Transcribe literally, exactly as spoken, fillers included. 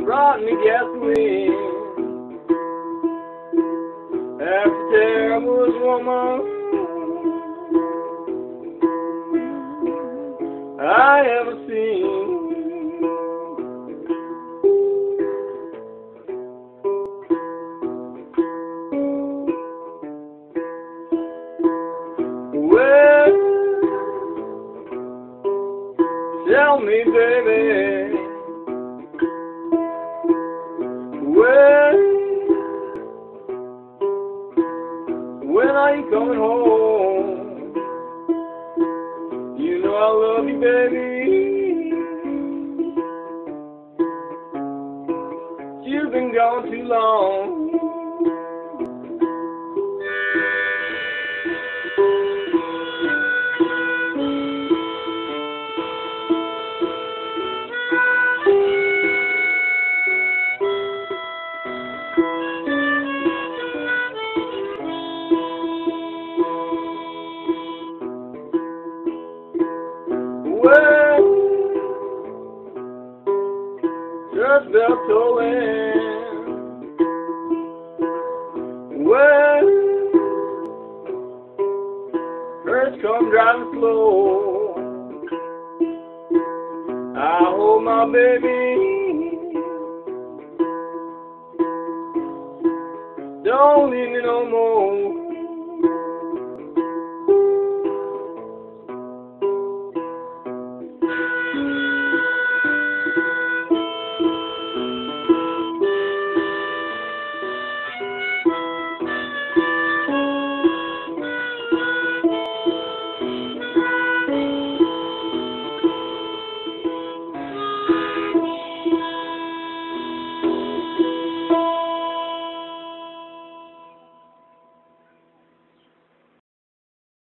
brought me gasoline. After terrible woman I ever seen. Well, tell me, baby, well, when are you coming home? You know I love you, baby. You've been gone too long. Well, just bell tolling. Well, first come driving slow. I hold my baby. Don't leave me no more.